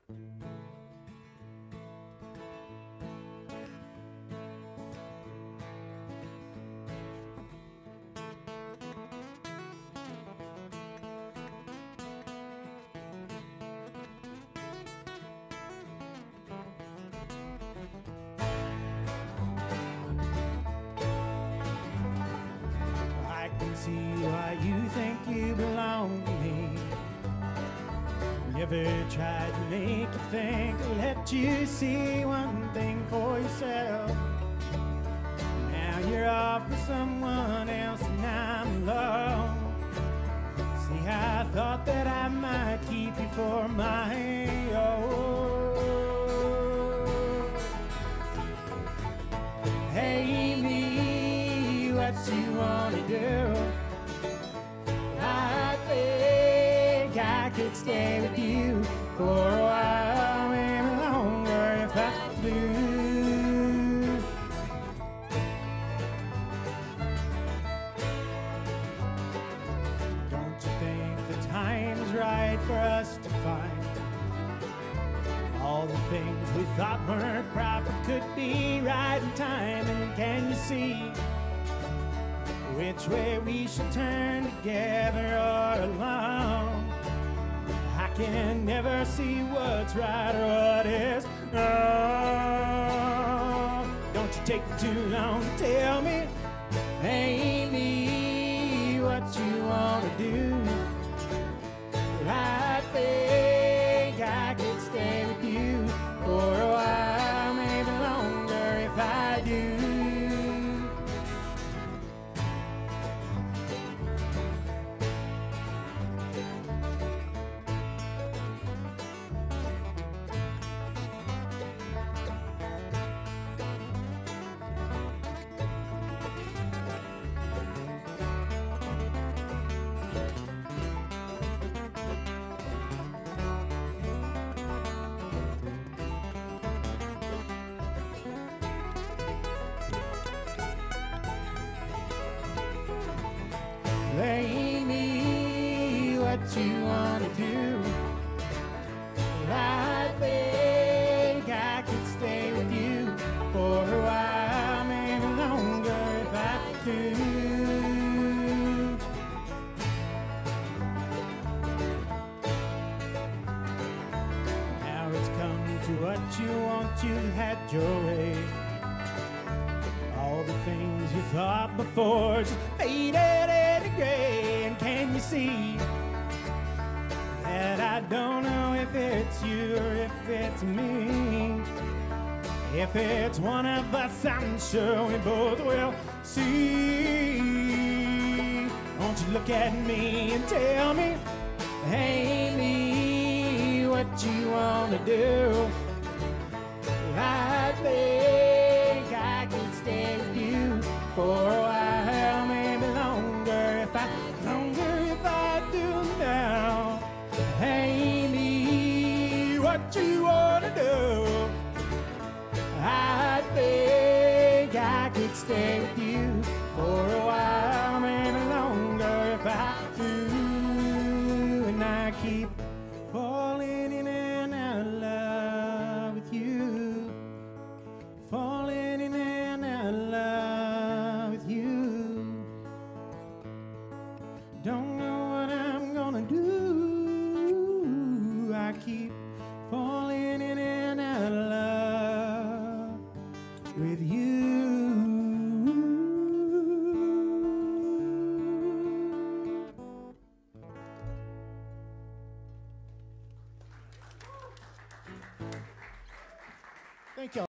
I can see why you think you belong to me. Never tried to make you think, let you see one thing for yourself. Now you're off with someone else and I'm alone. See, I thought that I might keep you for my own. Hey, me, what you wanna do? I think I could stay with you for a while, maybe longer if I do. Don't you think the time is right for us to find all the things we thought weren't proper could be right in time? And can you see which way we should turn, together or alone? I can never see what's right or what is wrong. Don't you take too long to tell me, Amy, what you wanna do. I think I could stay with you for a while, maybe longer if I do. Amy, what you wanna do? I think I could stay with you for a while, maybe longer if I do. Now it's come to what you want, you had your way. All the things you thought before just faded into gray. And can you see that I don't know if it's you or if it's me? If it's one of us, I'm sure we both will see. Won't you look at me and tell me, Amy, what you wanna do? I think I could stay with you for a while, maybe longer if I do now. Amy, what you wanna do? I think I could stay with you for a while, maybe longer if I do. And I keep falling in and out of love with you, falling in and out of love with you. Don't know what I'm gonna do. I keep falling in and out of love with you. Thank you.